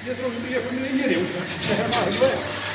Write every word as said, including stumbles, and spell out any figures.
Je trouxe een bier van meneer Jering. Dat is helemaal niet weg.